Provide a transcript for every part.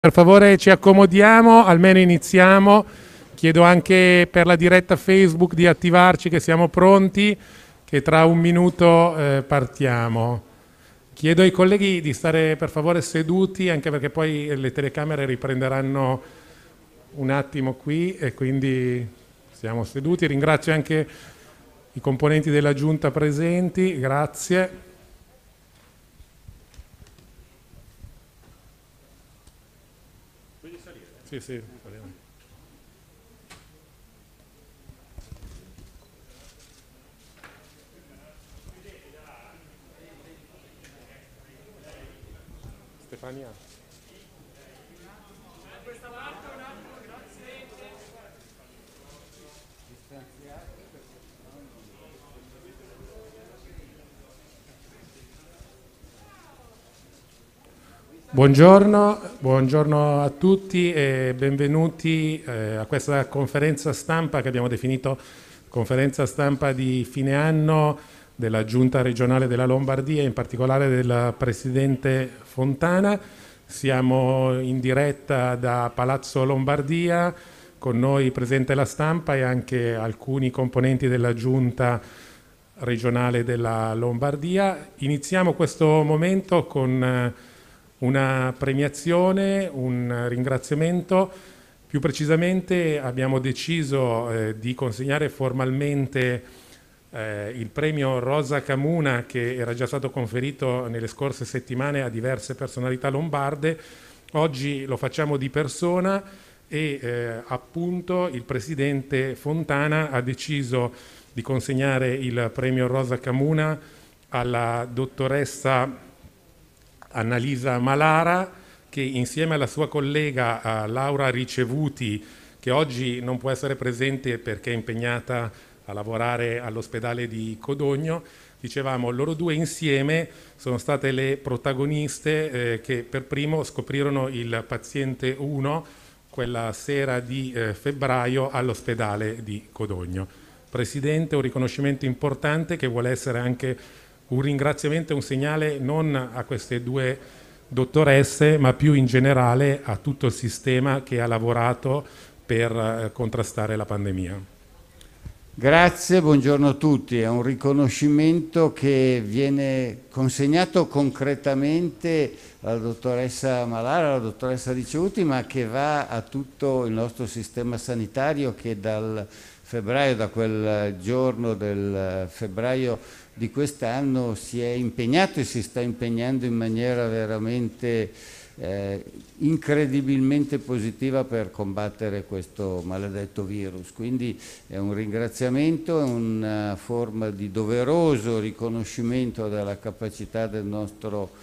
Per favore ci accomodiamo, almeno iniziamo. Chiedo anche per la diretta Facebook di attivarci, che siamo pronti, che tra un minuto partiamo. Chiedo ai colleghi di stare per favore seduti, anche perché poi le telecamere riprenderanno un attimo qui e quindi siamo seduti. Ringrazio anche i componenti della Giunta presenti, grazie. Sì, sì. Stefania. Buongiorno a tutti e benvenuti a questa conferenza stampa che abbiamo definito conferenza stampa di fine anno della Giunta regionale della Lombardia, in particolare del Presidente Fontana. Siamo in diretta da Palazzo Lombardia, con noi presente la stampa e anche alcuni componenti della Giunta regionale della Lombardia. Iniziamo questo momento con una premiazione, un ringraziamento. Più precisamente abbiamo deciso di consegnare formalmente il premio Rosa Camuna, che era già stato conferito nelle scorse settimane a diverse personalità lombarde. Oggi lo facciamo di persona e appunto il Presidente Fontana ha deciso di consegnare il premio Rosa Camuna alla dottoressa Annalisa Malara, che insieme alla sua collega Laura Ricevuti, che oggi non può essere presente perché è impegnata a lavorare all'ospedale di Codogno, dicevamo, loro due insieme sono state le protagoniste che per primo scoprirono il paziente 1 quella sera di febbraio all'ospedale di Codogno. Presidente, un riconoscimento importante che vuole essere anche un ringraziamento e un segnale non a queste due dottoresse, ma più in generale a tutto il sistema che ha lavorato per contrastare la pandemia. Grazie, buongiorno a tutti. È un riconoscimento che viene consegnato concretamente alla dottoressa Malara, alla dottoressa Ricevuti, ma che va a tutto il nostro sistema sanitario che dal febbraio, da quel giorno del febbraio di quest'anno si è impegnato e si sta impegnando in maniera veramente incredibilmente positiva per combattere questo maledetto virus. Quindi è un ringraziamento, è una forma di doveroso riconoscimento della capacità del nostro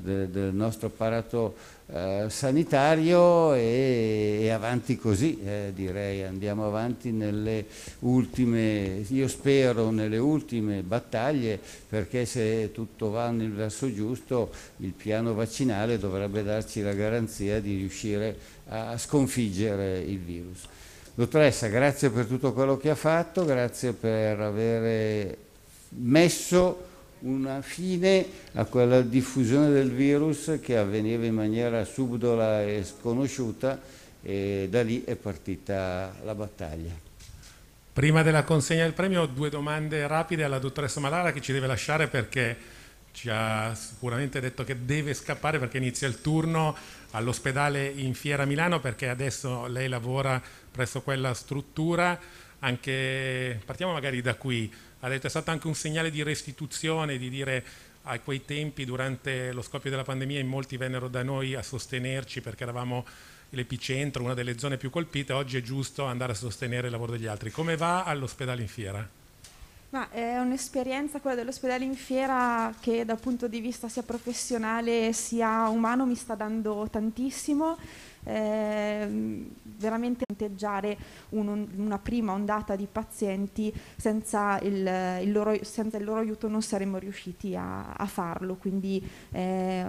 apparato sanitario e avanti così, direi, andiamo avanti nelle ultime, io spero nelle ultime battaglie, perché se tutto va nel verso giusto il piano vaccinale dovrebbe darci la garanzia di riuscire a sconfiggere il virus. Dottoressa, grazie per tutto quello che ha fatto, grazie per aver messo una fine a quella diffusione del virus che avveniva in maniera subdola e sconosciuta, e da lì è partita la battaglia. Prima della consegna del premio, due domande rapide alla dottoressa Malara, che ci deve lasciare perché ci ha sicuramente detto che deve scappare perché inizia il turno all'ospedale in Fiera Milano, perché adesso lei lavora presso quella struttura. Anche partiamo magari da qui. Ha detto è stato anche un segnale di restituzione, di dire a quei tempi durante lo scoppio della pandemia in molti vennero da noi a sostenerci perché eravamo l'epicentro, una delle zone più colpite. Oggi è giusto andare a sostenere il lavoro degli altri. Come va all'ospedale in Fiera? Ma è un'esperienza quella dell'ospedale in Fiera che dal punto di vista sia professionale sia umano mi sta dando tantissimo. Veramente fronteggiare una prima ondata di pazienti senza il loro aiuto non saremmo riusciti a farlo, quindi è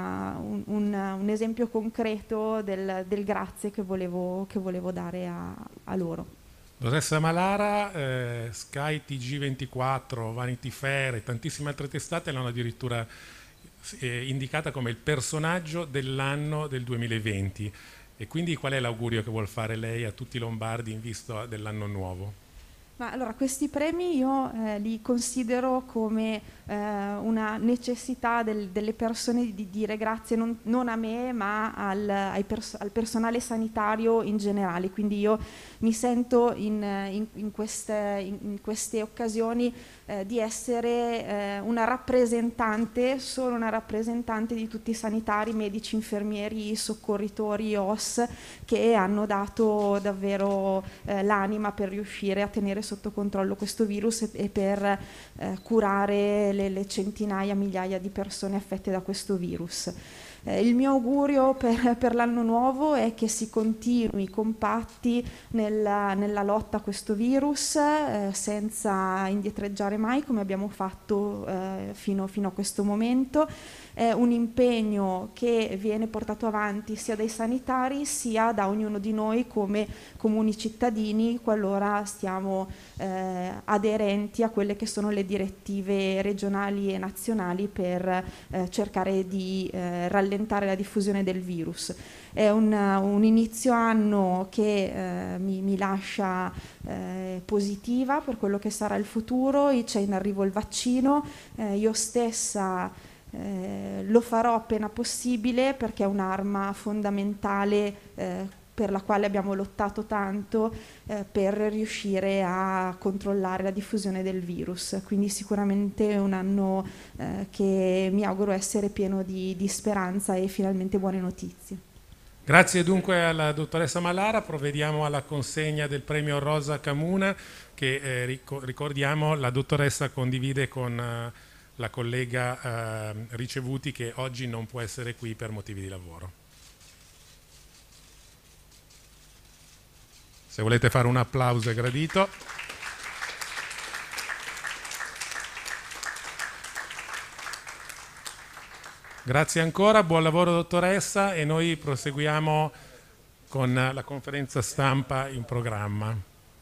un esempio concreto del grazie che volevo dare a loro. Dottoressa Malara, Sky TG24, Vanity Fair e tantissime altre testate l'hanno addirittura indicata come il personaggio dell'anno del 2020. E quindi qual è l'augurio che vuol fare lei a tutti i lombardi in vista dell'anno nuovo? Ma allora, questi premi io li considero come una necessità delle persone di dire grazie non a me, ma al personale sanitario in generale. Quindi io mi sento in queste occasioni di essere una rappresentante, solo una rappresentante di tutti i sanitari, medici, infermieri, soccorritori, OS, che hanno dato davvero l'anima per riuscire a tenere sotto controllo questo virus e per curare le centinaia, migliaia di persone affette da questo virus. Il mio augurio per l'anno nuovo è che si continui compatti nella lotta a questo virus, senza indietreggiare mai, come abbiamo fatto fino a questo momento. È un impegno che viene portato avanti sia dai sanitari sia da ognuno di noi come comuni cittadini, qualora stiamo aderenti a quelle che sono le direttive regionali e nazionali per cercare di rallentare la diffusione del virus. È un inizio anno che mi lascia positiva per quello che sarà il futuro. C'è in arrivo il vaccino, io stessa lo farò appena possibile, perché è un'arma fondamentale per la quale abbiamo lottato tanto per riuscire a controllare la diffusione del virus. Quindi sicuramente è un anno che mi auguro essere pieno di speranza e finalmente buone notizie. Grazie dunque alla dottoressa Mallara. Provvediamo alla consegna del premio Rosa Camuna che ricordiamo la dottoressa condivide con la collega Ricevuti, che oggi non può essere qui per motivi di lavoro. Se volete fare un applauso è gradito. Grazie ancora, buon lavoro dottoressa, e noi proseguiamo con la conferenza stampa in programma.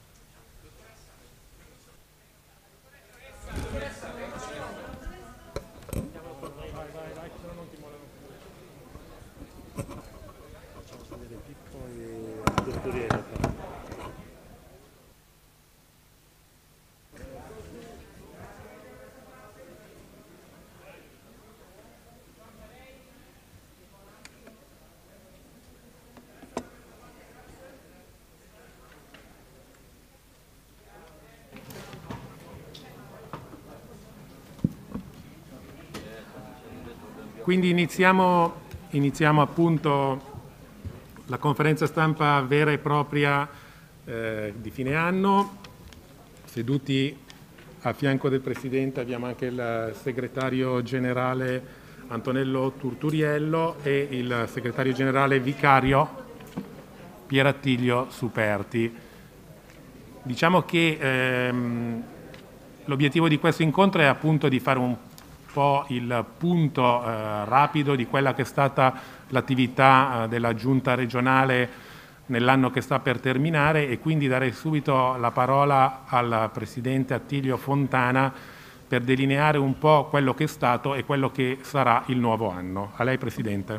Quindi iniziamo appunto la conferenza stampa vera e propria di fine anno. Seduti a fianco del Presidente abbiamo anche il Segretario Generale Antonello Turturiello e il Segretario Generale Vicario Pierattilio Superti. Diciamo che l'obiettivo di questo incontro è appunto di fare un po' il punto rapido di quella che è stata l'attività della Giunta regionale nell'anno che sta per terminare, e quindi dare subito la parola al Presidente Attilio Fontana per delineare un po' quello che è stato e quello che sarà il nuovo anno. A lei, Presidente.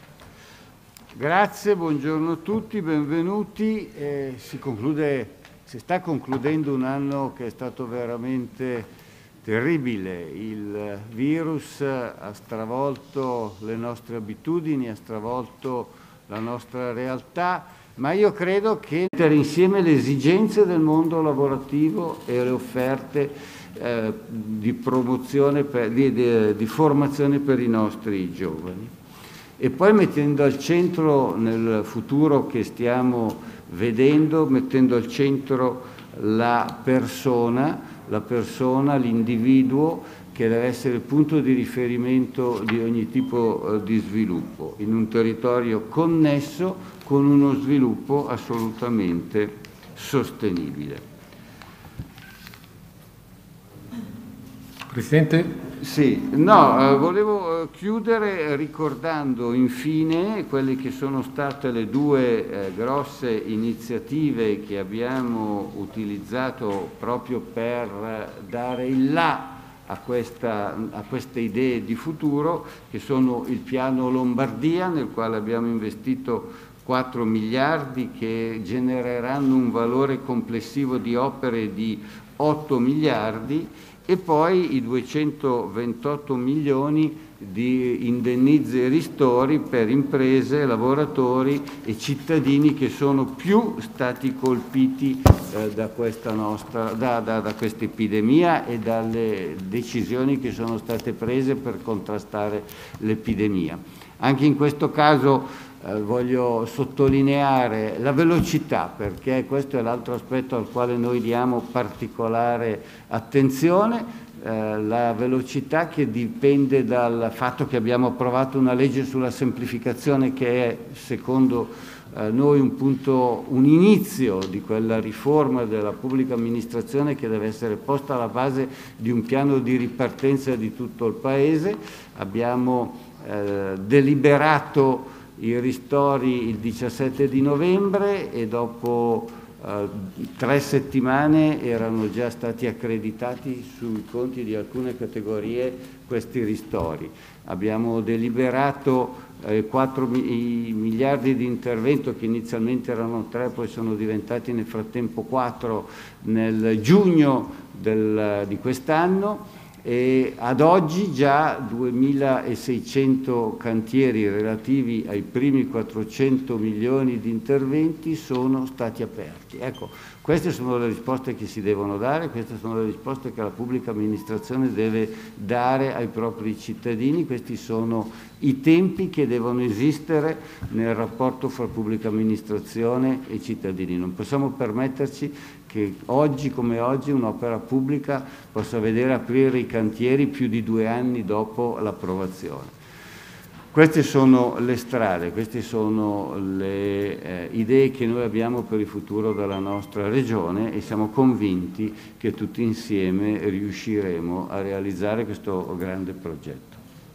Grazie, buongiorno a tutti, benvenuti. Si sta concludendo un anno che è stato veramente terribile. Il virus ha stravolto le nostre abitudini, ha stravolto la nostra realtà, ma io credo che mettere insieme le esigenze del mondo lavorativo e le offerte di promozione, di formazione per i nostri giovani, e poi mettendo al centro nel futuro che stiamo vedendo, mettendo al centro la persona, l'individuo, che deve essere il punto di riferimento di ogni tipo di sviluppo, in un territorio connesso con uno sviluppo assolutamente sostenibile. Presidente? Sì, no, volevo chiudere ricordando infine quelle che sono state le due grosse iniziative che abbiamo utilizzato proprio per dare il là a queste idee di futuro, che sono il piano Lombardia, nel quale abbiamo investito 4 miliardi che genereranno un valore complessivo di opere di 8 miliardi, e poi i 228 milioni di indennizzi e ristori per imprese, lavoratori e cittadini che sono più stati colpiti da questa epidemia e dalle decisioni che sono state prese per contrastare l'epidemia. Anche in questo caso voglio sottolineare la velocità, perché questo è l'altro aspetto al quale noi diamo particolare attenzione. La velocità che dipende dal fatto che abbiamo approvato una legge sulla semplificazione che è, secondo noi, un inizio di quella riforma della pubblica amministrazione che deve essere posta alla base di un piano di ripartenza di tutto il Paese. Abbiamo deliberato i ristori il 17 di novembre e dopo 3 settimane erano già stati accreditati sui conti di alcune categorie questi ristori. Abbiamo deliberato 4 miliardi di intervento, che inizialmente erano 3, poi sono diventati nel frattempo 4 nel giugno di quest'anno, e ad oggi già 2.600 cantieri relativi ai primi 400 milioni di interventi sono stati aperti. Ecco, queste sono le risposte che si devono dare, queste sono le risposte che la pubblica amministrazione deve dare ai propri cittadini, questi sono i tempi che devono esistere nel rapporto fra pubblica amministrazione e cittadini. Non possiamo permetterci che oggi come oggi un'opera pubblica possa vedere aprire i cantieri più di 2 anni dopo l'approvazione. Queste sono le strade, queste sono le idee che noi abbiamo per il futuro della nostra regione, e siamo convinti che tutti insieme riusciremo a realizzare questo grande progetto.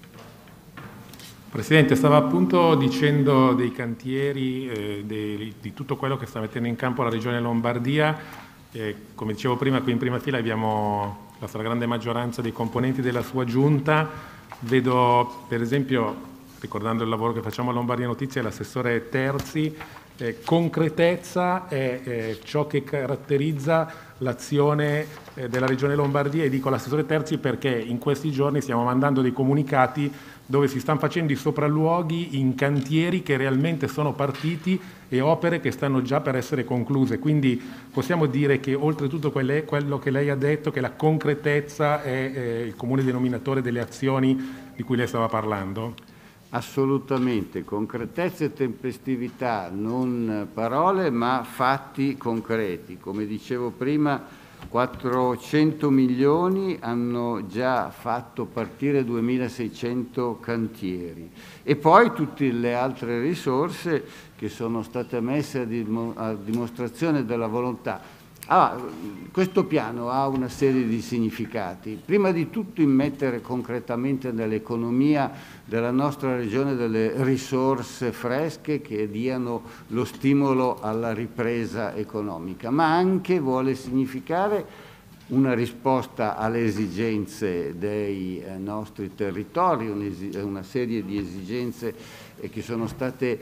Presidente, stava appunto dicendo dei cantieri, di tutto quello che sta mettendo in campo la Regione Lombardia. Come dicevo prima, qui in prima fila abbiamo la stragrande maggioranza dei componenti della sua giunta. Vedo, per esempio, ricordando il lavoro che facciamo a Lombardia Notizie, l'assessore Terzi. Concretezza è ciò che caratterizza l'azione della Regione Lombardia, e dico l'assessore Terzi perché in questi giorni stiamo mandando dei comunicati dove si stanno facendo i sopralluoghi in cantieri che realmente sono partiti e opere che stanno già per essere concluse. Quindi possiamo dire che oltretutto quello che lei ha detto, che la concretezza è il comune denominatore delle azioni di cui lei stava parlando? Assolutamente, concretezza e tempestività, non parole ma fatti concreti. Come dicevo prima, 400 milioni hanno già fatto partire 2.600 cantieri, e poi tutte le altre risorse che sono state messe a dimostrazione della volontà. Questo piano ha una serie di significati. Prima di tutto immettere concretamente nell'economia della nostra regione delle risorse fresche che diano lo stimolo alla ripresa economica, ma anche vuole significare una risposta alle esigenze dei nostri territori, una serie di esigenze che sono state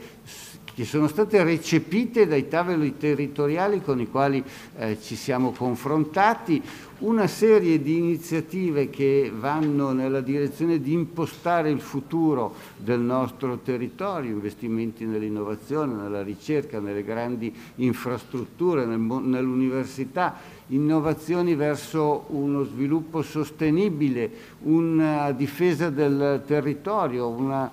recepite dai tavoli territoriali con i quali ci siamo confrontati, una serie di iniziative che vanno nella direzione di impostare il futuro del nostro territorio, investimenti nell'innovazione, nella ricerca, nelle grandi infrastrutture, nell'università, innovazioni verso uno sviluppo sostenibile, una difesa del territorio, un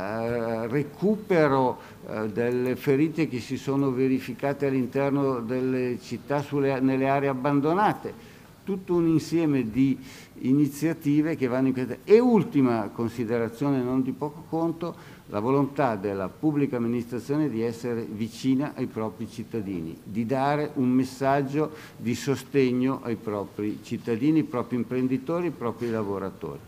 recupero delle ferite che si sono verificate all'interno delle città nelle aree abbandonate. Tutto un insieme di iniziative che vanno in questa. E ultima considerazione, non di poco conto, la volontà della pubblica amministrazione di essere vicina ai propri cittadini, di dare un messaggio di sostegno ai propri cittadini, ai propri imprenditori, ai propri lavoratori.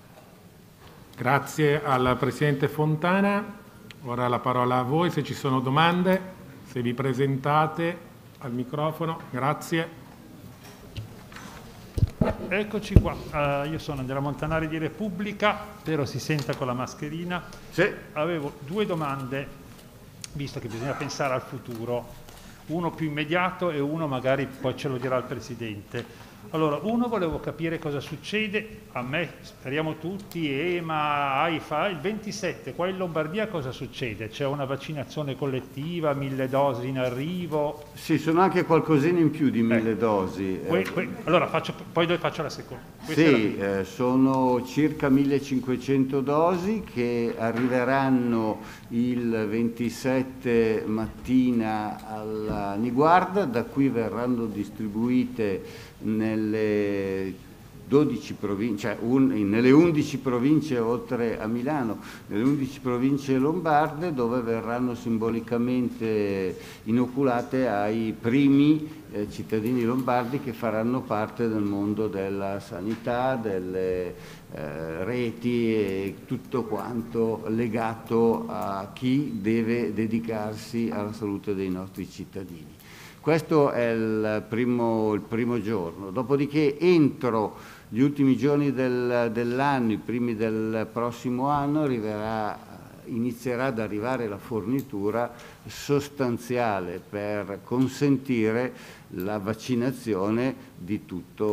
Grazie al Presidente Fontana. Ora la parola a voi, se ci sono domande, se vi presentate al microfono. Grazie. Eccoci qua, io sono Andrea Montanari di Repubblica, spero si senta con la mascherina. Sì. Avevo due domande, visto che bisogna pensare al futuro, uno più immediato e uno magari poi ce lo dirà il Presidente. Allora, uno, volevo capire cosa succede, a me, speriamo tutti, EMA, AIFA, il 27, qua in Lombardia cosa succede? C'è una vaccinazione collettiva, 1000 dosi in arrivo? Sì, sono anche qualcosina in più di 1000 dosi. Allora, poi faccio la seconda. Sì, sono circa 1500 dosi che arriveranno il 27 mattina alla Niguarda, da qui verranno distribuite nelle 12 province, cioè nelle 11 province oltre a Milano, nelle 11 province lombarde, dove verranno simbolicamente inoculate ai primi cittadini lombardi che faranno parte del mondo della sanità, delle reti e tutto quanto legato a chi deve dedicarsi alla salute dei nostri cittadini. Questo è il primo giorno, dopodiché entro gli ultimi giorni dell'anno, i primi del prossimo anno, inizierà ad arrivare la fornitura sostanziale per consentire la vaccinazione di tutti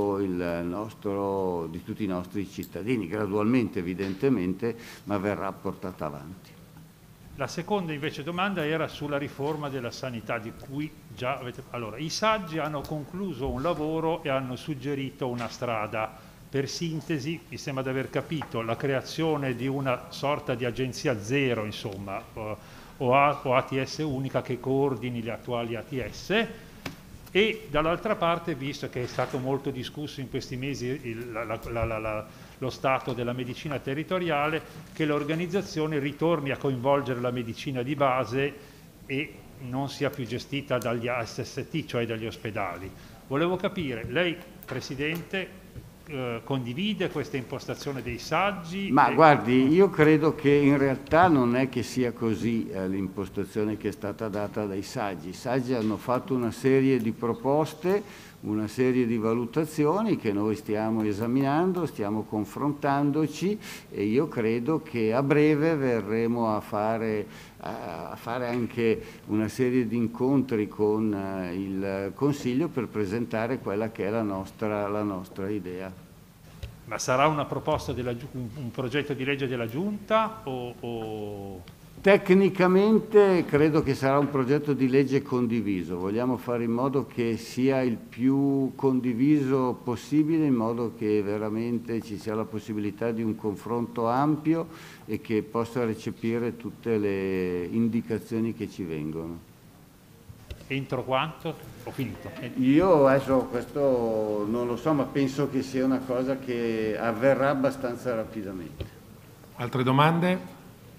i nostri cittadini, gradualmente evidentemente, ma verrà portata avanti. La seconda invece domanda era sulla riforma della sanità, di cui già avete... Allora, i saggi hanno concluso un lavoro e hanno suggerito una strada. Per sintesi, mi sembra di aver capito, la creazione di una sorta di agenzia zero, insomma, o ATS unica che coordini gli attuali ATS, e dall'altra parte, visto che è stato molto discusso in questi mesi lo stato della medicina territoriale, che l'organizzazione ritorni a coinvolgere la medicina di base e non sia più gestita dagli ASST, cioè dagli ospedali. Volevo capire, lei Presidente condivide questa impostazione dei saggi? Ma guardi, io credo che in realtà non è che sia così l'impostazione che è stata data dai saggi. I saggi hanno fatto una serie di proposte, una serie di valutazioni che noi stiamo esaminando, stiamo confrontandoci, e io credo che a breve verremo a fare anche una serie di incontri con il Consiglio per presentare quella che è la nostra idea. Ma sarà una proposta un progetto di legge della Giunta o... Tecnicamente credo che sarà un progetto di legge condiviso, vogliamo fare in modo che sia il più condiviso possibile, in modo che veramente ci sia la possibilità di un confronto ampio e che possa recepire tutte le indicazioni che ci vengono. Entro quanto? Ho finito. Io adesso questo non lo so, ma penso che sia una cosa che avverrà abbastanza rapidamente. Altre domande?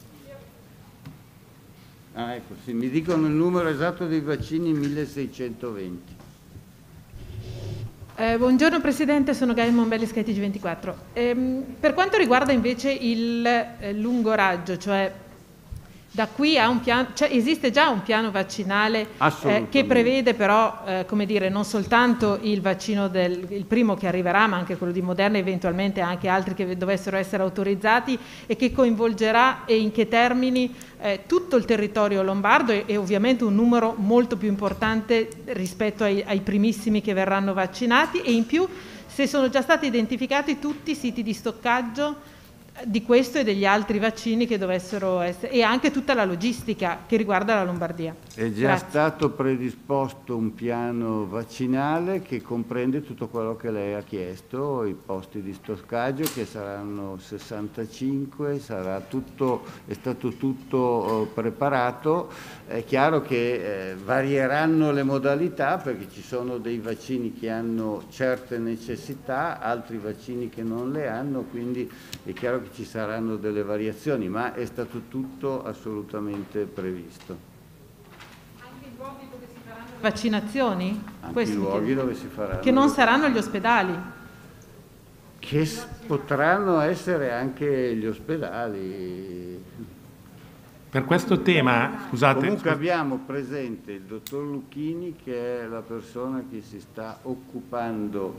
Ah, ecco, sì, mi dicono il numero esatto dei vaccini, 1620. Buongiorno Presidente, sono Gaia Mombelli, SkyTG24. Per quanto riguarda invece il lungo raggio, cioè da qui a un piano, cioè esiste già un piano vaccinale che prevede però, come dire, non soltanto il vaccino il primo che arriverà, ma anche quello di Moderna e eventualmente anche altri che dovessero essere autorizzati, e che coinvolgerà e in che termini tutto il territorio lombardo e ovviamente un numero molto più importante rispetto ai primissimi che verranno vaccinati, e in più se sono già stati identificati tutti i siti di stoccaggio di questo e degli altri vaccini che dovessero essere, e anche tutta la logistica che riguarda la Lombardia. È già stato predisposto un piano vaccinale che comprende tutto quello che lei ha chiesto, i posti di stoccaggio che saranno 65, è stato tutto preparato. È chiaro che varieranno le modalità, perché ci sono dei vaccini che hanno certe necessità, altri vaccini che non le hanno, quindi è chiaro che ci saranno delle variazioni, ma è stato tutto assolutamente previsto. Anche i luoghi dove si faranno le vaccinazioni? Anche i luoghi dove si faranno. Che non saranno gli ospedali? Che potranno essere anche gli ospedali. Per questo tema, scusate... Comunque abbiamo presente il dottor Lucchini, che è la persona che si sta occupando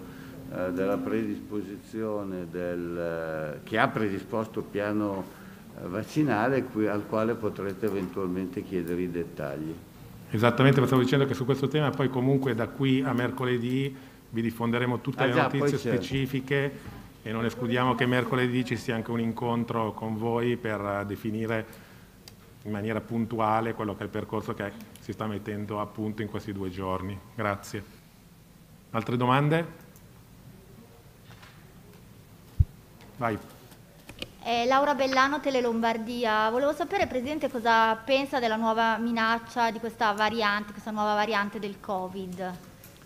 della predisposizione che ha predisposto il piano vaccinale al quale potrete eventualmente chiedere i dettagli. Esattamente, ma stavo dicendo che su questo tema poi comunque da qui a mercoledì vi diffonderemo tutte le notizie specifiche e non escludiamo che mercoledì ci sia anche un incontro con voi per definire in maniera puntuale quello che è il percorso che si sta mettendo a punto in questi 2 giorni. Grazie. Altre domande? Vai. Laura Bellano, Tele Lombardia. Volevo sapere, Presidente, cosa pensa della nuova minaccia di questa nuova variante del Covid.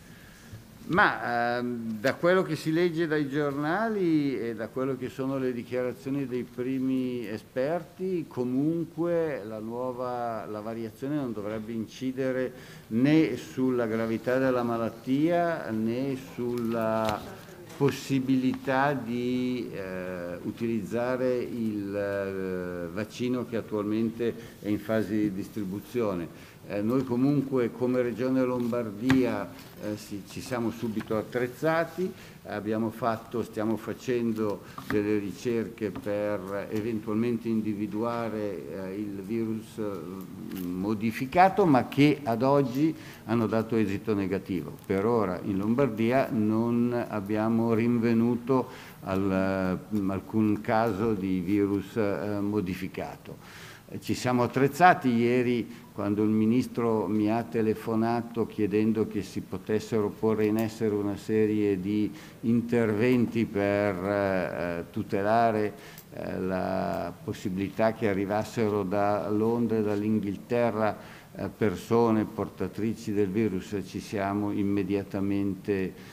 Ma da quello che si legge dai giornali e da quello che sono le dichiarazioni dei primi esperti, comunque la variazione non dovrebbe incidere né sulla gravità della malattia né sulla possibilità di utilizzare il vaccino che attualmente è in fase di distribuzione. Noi comunque come Regione Lombardia ci siamo subito attrezzati, stiamo facendo delle ricerche per eventualmente individuare il virus modificato, ma che ad oggi hanno dato esito negativo. Per ora in Lombardia non abbiamo rinvenuto alcun caso di virus modificato. Ci siamo attrezzati ieri quando il Ministro mi ha telefonato chiedendo che si potessero porre in essere una serie di interventi per tutelare la possibilità che arrivassero da Londra e dall'Inghilterra persone portatrici del virus. Ci siamo immediatamente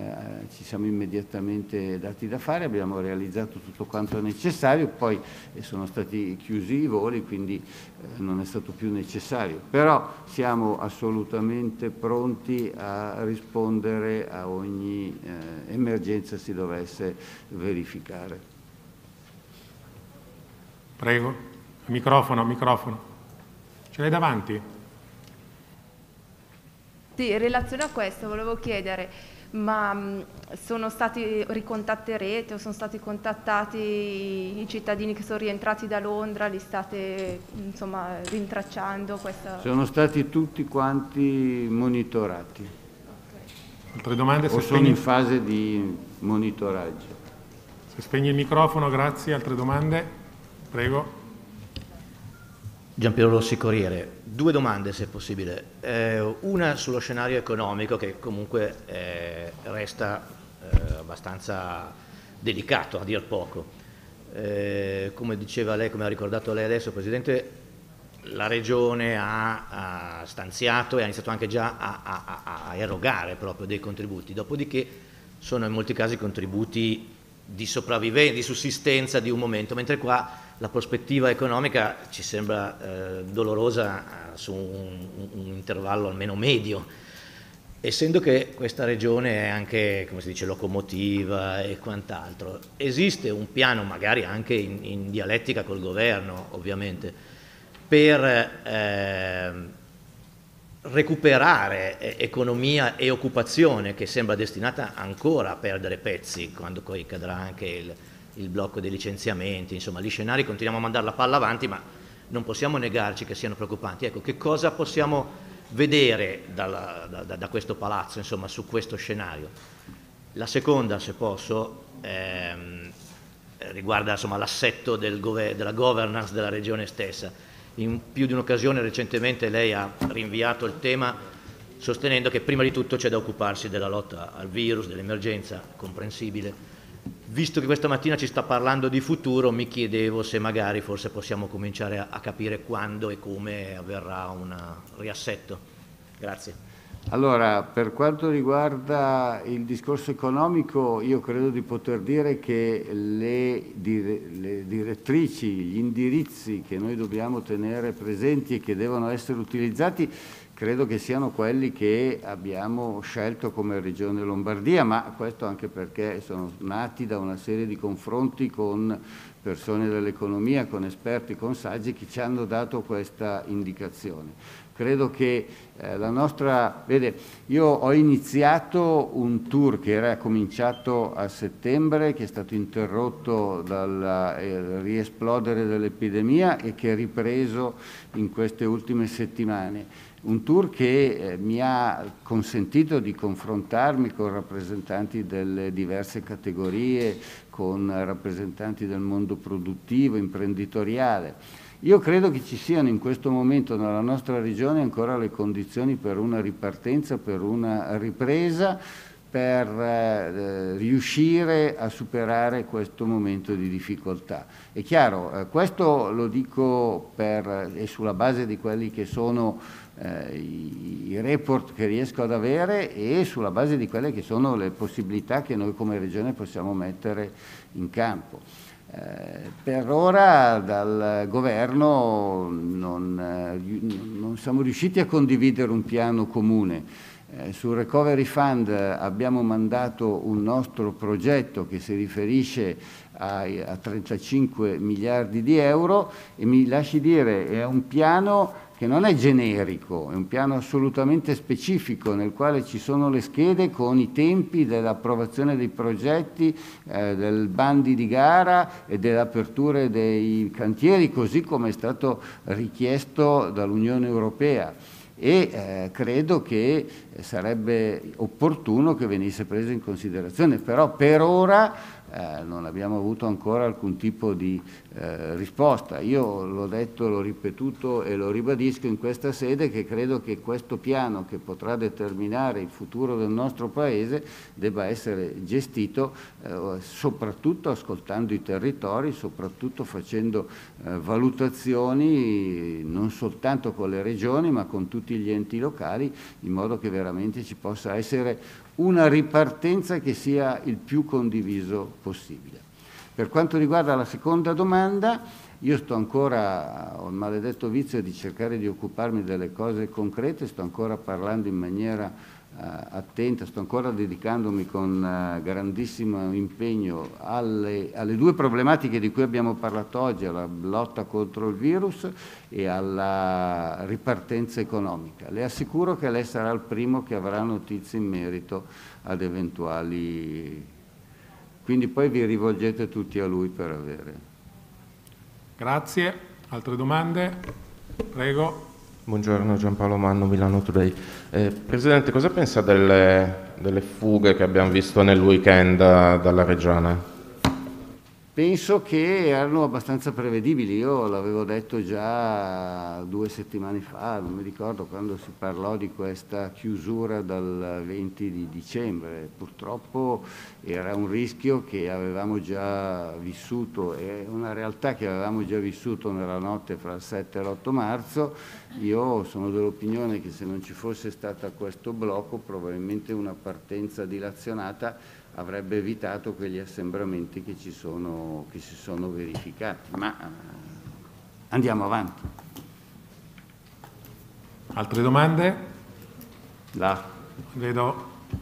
dati da fare, abbiamo realizzato tutto quanto necessario, poi sono stati chiusi i voli, quindi non è stato più necessario, però siamo assolutamente pronti a rispondere a ogni emergenza si dovesse verificare. Prego, microfono. Ce l'hai davanti? Sì, in relazione a questo volevo chiedere, ma sono stati ricontatterete o sono stati contattati i cittadini che sono rientrati da Londra, li state insomma rintracciando? Sono stati tutti quanti monitorati. Altre domande? O sono in fase di monitoraggio. Se spegni il microfono, grazie. Altre domande? Prego. Giampiero Rossi, Corriere. 2 domande se possibile. Una sullo scenario economico che comunque resta abbastanza delicato a dir poco. Come diceva lei, come ha ricordato lei adesso, Presidente, la Regione ha stanziato e ha iniziato anche già a erogare proprio dei contributi, dopodiché sono in molti casi contributi di sopravvivenza, di sussistenza di un momento, mentre qua la prospettiva economica ci sembra dolorosa su un intervallo almeno medio, essendo che questa regione è anche, come si dice, locomotiva e quant'altro. Esiste un piano, magari anche in dialettica col governo ovviamente, per recuperare economia e occupazione che sembra destinata ancora a perdere pezzi quando poi cadrà anche il blocco dei licenziamenti, insomma gli scenari continuiamo a mandare la palla avanti, ma non possiamo negarci che siano preoccupanti. Ecco, che cosa possiamo vedere da questo palazzo, insomma, su questo scenario? La seconda, se posso, riguarda l'assetto della governance della regione stessa. In più di un'occasione recentemente lei ha rinviato il tema sostenendo che prima di tutto c'è da occuparsi della lotta al virus, dell'emergenza, comprensibile. Visto che questa mattina ci sta parlando di futuro, mi chiedevo se magari forse possiamo cominciare a capire quando e come avverrà un riassetto. Grazie. Allora, per quanto riguarda il discorso economico, io credo di poter dire che le direttrici, gli indirizzi che noi dobbiamo tenere presenti e che devono essere utilizzati, credo che siano quelli che abbiamo scelto come Regione Lombardia, ma questo anche perché sono nati da una serie di confronti con persone dell'economia, con esperti, con saggi che ci hanno dato questa indicazione. Credo che la nostra... Vede, io ho iniziato un tour che era cominciato a settembre, che è stato interrotto dal riesplodere dell'epidemia e che è ripreso in queste ultime settimane. Un tour che mi ha consentito di confrontarmi con rappresentanti delle diverse categorie, con rappresentanti del mondo produttivo, imprenditoriale. Io credo che ci siano in questo momento nella nostra regione ancora le condizioni per una ripartenza, per una ripresa, per riuscire a superare questo momento di difficoltà. È chiaro, questo lo dico e sulla base di quelli che sono i report che riesco ad avere e sulla base di quelle che sono le possibilità che noi come regione possiamo mettere in campo. Per ora dal governo non siamo riusciti a condividere un piano comune. Sul Recovery Fund abbiamo mandato un nostro progetto che si riferisce a 35 miliardi di euro e mi lasci dire è un piano che non è generico, è un piano assolutamente specifico nel quale ci sono le schede con i tempi dell'approvazione dei progetti, del bandi di gara e dell'apertura dei cantieri, così come è stato richiesto dall'Unione Europea. E credo che sarebbe opportuno che venisse preso in considerazione, però per ora non abbiamo avuto ancora alcun tipo di risposta. Io l'ho detto, l'ho ripetuto e lo ribadisco in questa sede che credo che questo piano che potrà determinare il futuro del nostro Paese debba essere gestito soprattutto ascoltando i territori, soprattutto facendo valutazioni non soltanto con le regioni ma con tutti gli enti locali, in modo che veramente ci possa essere una ripartenza che sia il più condiviso possibile. Per quanto riguarda la seconda domanda, io ho il maledetto vizio di cercare di occuparmi delle cose concrete, sto ancora parlando in maniera attenta, sto ancora dedicandomi con grandissimo impegno alle due problematiche di cui abbiamo parlato oggi, alla lotta contro il virus e alla ripartenza economica. Le assicuro che lei sarà il primo che avrà notizie in merito ad eventuali... Quindi poi vi rivolgete tutti a lui per avere. Grazie. Altre domande? Prego. Buongiorno, Giampaolo Manno, Milano Today. Presidente, cosa pensa delle fughe che abbiamo visto nel weekend dalla regione? Penso che erano abbastanza prevedibili, io l'avevo detto già 2 settimane fa, non mi ricordo quando si parlò di questa chiusura dal 20 di dicembre. Purtroppo era un rischio che avevamo già vissuto, è una realtà che avevamo già vissuto nella notte fra il 7 e l'8 marzo. Io sono dell'opinione che se non ci fosse stato questo blocco probabilmente una partenza dilazionata avrebbe evitato quegli assembramenti che si sono verificati, ma andiamo avanti. Altre domande? Là. Vedo.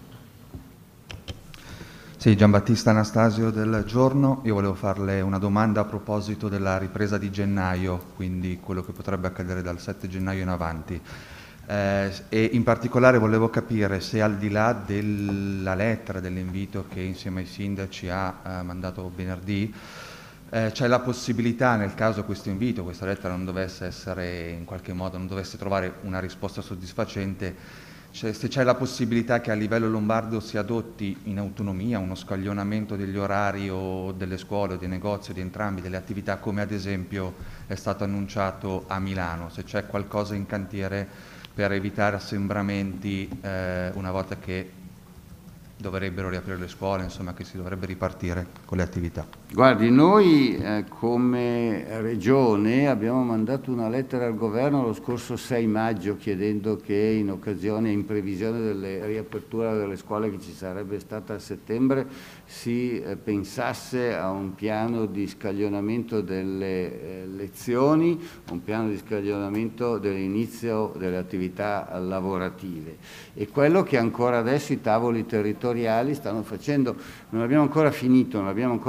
Sì, Giambattista Anastasio del Giorno. Io volevo farle una domanda a proposito della ripresa di gennaio, quindi quello che potrebbe accadere dal 7 gennaio in avanti. E in particolare volevo capire se al di là della lettera, dell'invito che insieme ai sindaci ha mandato venerdì, c'è la possibilità, nel caso questo invito, questa lettera non dovesse essere in qualche modo, non dovesse trovare una risposta soddisfacente, se c'è la possibilità che a livello lombardo si adotti in autonomia uno scaglionamento degli orari o delle scuole o dei negozi o di entrambi, delle attività, come ad esempio è stato annunciato a Milano, se c'è qualcosa in cantiere per evitare assembramenti una volta che dovrebbero riaprire le scuole, insomma che si dovrebbe ripartire con le attività. Guardi, noi come Regione abbiamo mandato una lettera al Governo lo scorso 6 maggio chiedendo che in occasione, in previsione della riapertura delle scuole che ci sarebbe stata a settembre, si pensasse a un piano di scaglionamento delle lezioni, un piano di scaglionamento dell'inizio delle attività lavorative. E quello che ancora adesso i tavoli territoriali stanno facendo, non abbiamo ancora finito, non abbiamo ancora concluso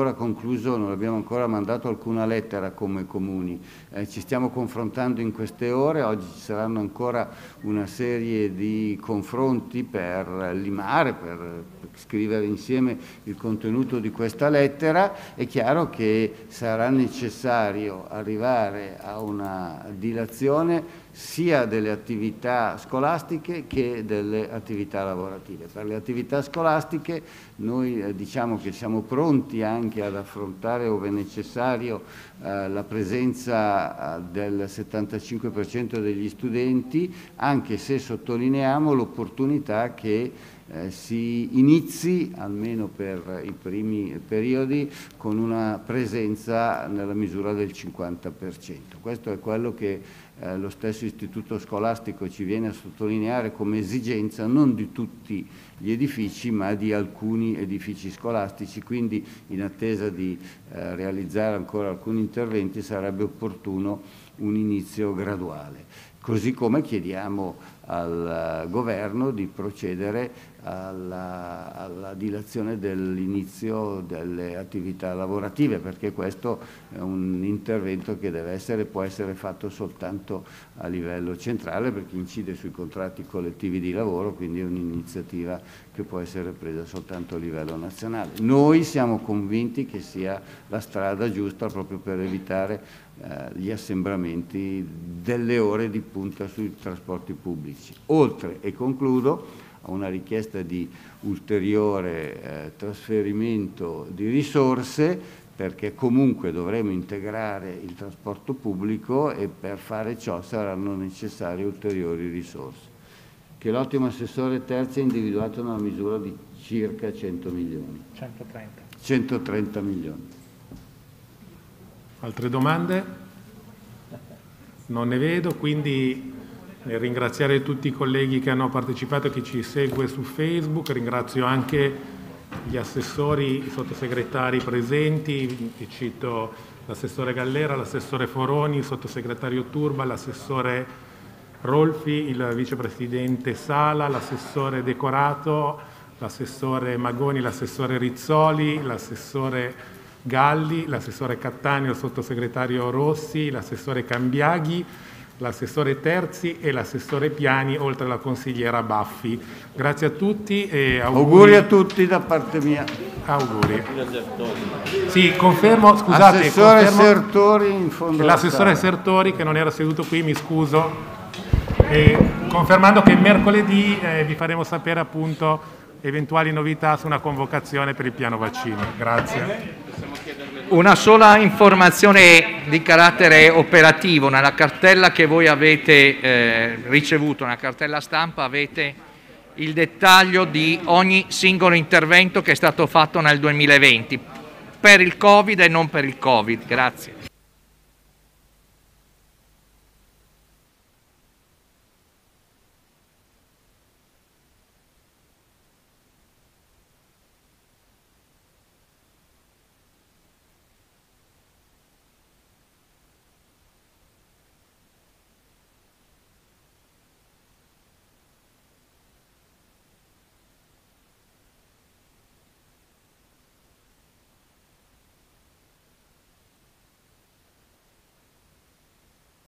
incluso, non abbiamo ancora mandato alcuna lettera come comuni, ci stiamo confrontando in queste ore, oggi ci saranno ancora una serie di confronti per limare, per scrivere insieme il contenuto di questa lettera. È chiaro che sarà necessario arrivare a una dilazione sia delle attività scolastiche che delle attività lavorative. Per le attività scolastiche noi diciamo che siamo pronti anche ad affrontare, ove necessario, la presenza del 75% degli studenti, anche se sottolineiamo l'opportunità che si inizi, almeno per i primi periodi, con una presenza nella misura del 50%. Questo è quello che lo stesso istituto scolastico ci viene a sottolineare come esigenza non di tutti gli edifici ma di alcuni edifici scolastici, quindi in attesa di realizzare ancora alcuni interventi sarebbe opportuno un inizio graduale. Così come chiediamo al Governo di procedere alla dilazione dell'inizio delle attività lavorative, perché questo è un intervento che può essere fatto soltanto a livello centrale, perché incide sui contratti collettivi di lavoro, quindi è un'iniziativa che può essere presa soltanto a livello nazionale. Noi siamo convinti che sia la strada giusta proprio per evitare gli assembramenti delle ore di punta sui trasporti pubblici. Oltre, e concludo, a una richiesta di ulteriore trasferimento di risorse, perché comunque dovremo integrare il trasporto pubblico e per fare ciò saranno necessarie ulteriori risorse, che l'ottimo assessore Terzi ha individuato nella misura di circa 100 milioni. 130 milioni. Altre domande? Non ne vedo, quindi nel ringraziare tutti i colleghi che hanno partecipato e chi ci segue su Facebook, ringrazio anche gli assessori, i sottosegretari presenti, cito l'assessore Gallera, l'assessore Foroni, il sottosegretario Turba, l'assessore Rolfi, il vicepresidente Sala, l'assessore Decorato, l'assessore Magoni, l'assessore Rizzoli, l'assessore Galli, l'assessore Cattaneo, il sottosegretario Rossi, l'assessore Cambiaghi, l'assessore Terzi e l'assessore Piani, oltre alla consigliera Baffi. Grazie a tutti e auguri a tutti da parte mia. Auguri. Sì, confermo, scusate, assessore Sertori in fondo. L'assessore Sertori che non era seduto qui, mi scuso, confermando che mercoledì vi faremo sapere appunto eventuali novità su una convocazione per il piano vaccini. Grazie. Una sola informazione di carattere operativo: nella cartella che voi avete ricevuto, nella cartella stampa, avete il dettaglio di ogni singolo intervento che è stato fatto nel 2020 per il Covid e non per il Covid. Grazie.